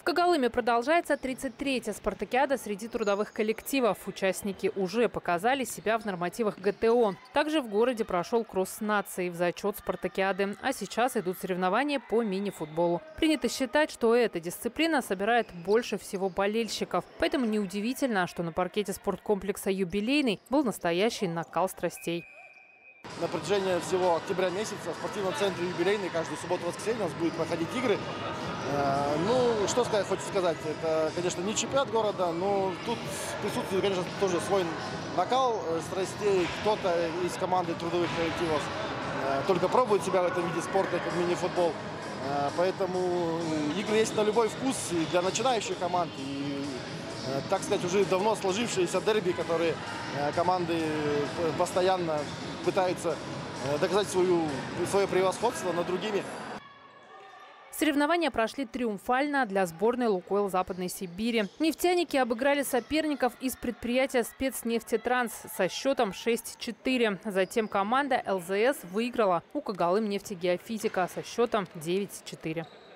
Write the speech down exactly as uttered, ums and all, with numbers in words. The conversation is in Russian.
Когалыме продолжается тридцать третья спартакиада среди трудовых коллективов. Участники уже показали себя в нормативах ГТО. Также в городе прошел кросс наций в зачет спартакиады. А сейчас идут соревнования по мини-футболу. Принято считать, что эта дисциплина собирает больше всего болельщиков. Поэтому неудивительно, что на паркете спорткомплекса «Юбилейный» был настоящий накал страстей. На протяжении всего октября месяца в спортивном центре «Юбилейный» каждую субботу и воскресенье у нас будут проходить игры. Ну, что сказать, хочется сказать, это, конечно, не чемпионат города, но тут присутствует, конечно, тоже свой накал страстей. Кто-то из команды трудовых коллективов только пробует себя в этом виде спорта, как мини-футбол. Поэтому игры есть на любой вкус и для начинающих команд. И, так сказать, уже давно сложившиеся дерби, которые команды постоянно пытаются доказать свою, свое превосходство над другими. Соревнования прошли триумфально для сборной «Лукойл» Западной Сибири. Нефтяники обыграли соперников из предприятия «Спецнефтетранс» со счетом шесть четыре. Затем команда эл зэ эс выиграла у «Когалым нефтегеофизика» со счетом девять четыре.